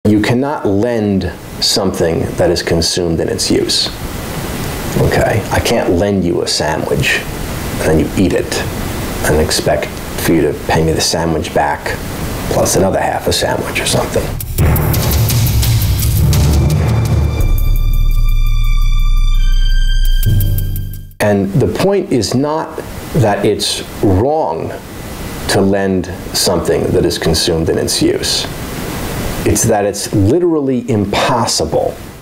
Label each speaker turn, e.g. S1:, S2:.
S1: You cannot lend something that is consumed in its use. Okay? I can't lend you a sandwich and then you eat it and expect for you to pay me the sandwich back plus another half a sandwich or something. And the point is not that it's wrong to lend something that is consumed in its use. It's that it's literally impossible